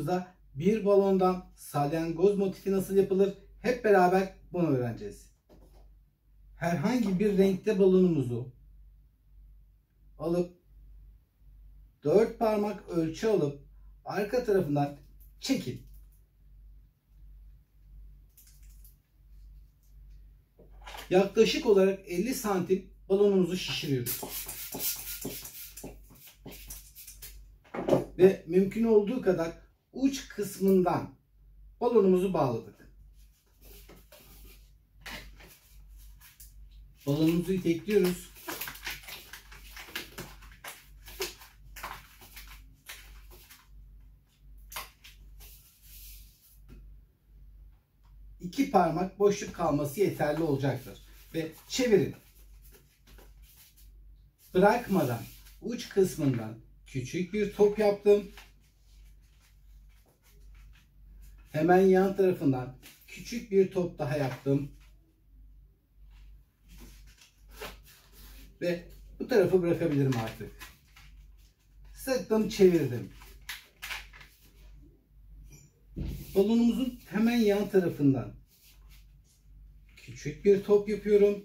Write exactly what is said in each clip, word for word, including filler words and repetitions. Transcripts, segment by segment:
videomuzda bir balondan salyangoz motifi nasıl yapılır hep beraber bunu öğreneceğiz. Herhangi bir renkte balonumuzu alıp dört parmak ölçü alıp arka tarafından çekin. Yaklaşık olarak elli santim balonumuzu şişiriyoruz. Ve mümkün olduğu kadar uç kısmından balonumuzu bağladık. Balonumuzu itekliyoruz. İki parmak boşluk kalması yeterli olacaktır. Ve çevirin. Bırakmadan uç kısmından küçük bir top yaptım. Hemen yan tarafından küçük bir top daha yaptım. Ve bu tarafı bırakabilirim artık. Sıktım, çevirdim. Balonumuzun hemen yan tarafından küçük bir top yapıyorum.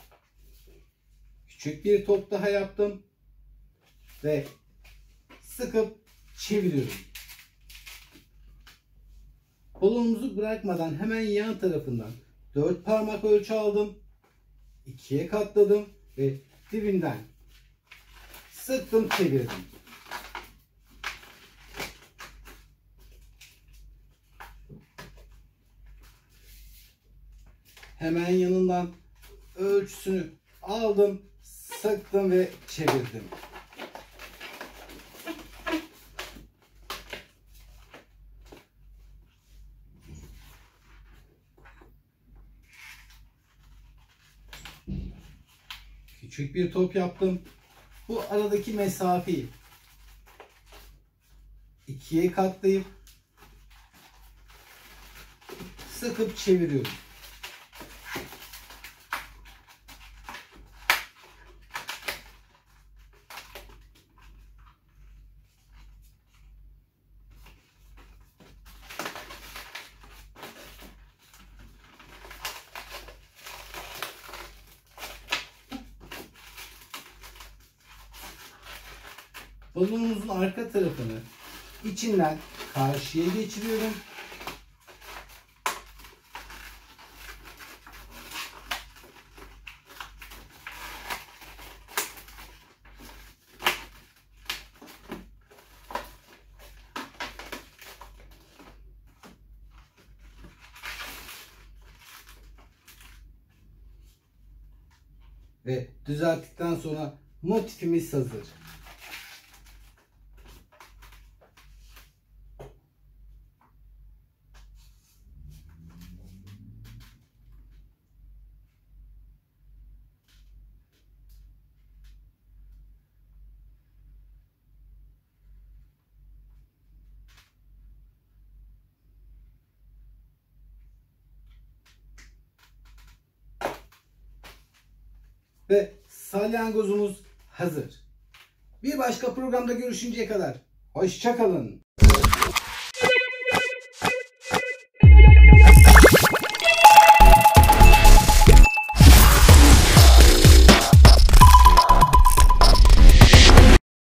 Küçük bir top daha yaptım. Ve sıkıp çeviriyorum. Balonumuzu bırakmadan hemen yan tarafından dört parmak ölçü aldım. ikiye katladım ve dibinden sıktım, çevirdim. Hemen yanından ölçüsünü aldım, sıktım ve çevirdim. Küçük bir top yaptım. Bu aradaki mesafeyi ikiye katlayıp sıkıp çeviriyorum. Balonumuzun arka tarafını içinden karşıya geçiriyorum. Ve düzelttikten sonra motifimiz hazır. Ve salyangozumuz hazır. Bir başka programda görüşünceye kadar hoşça kalın.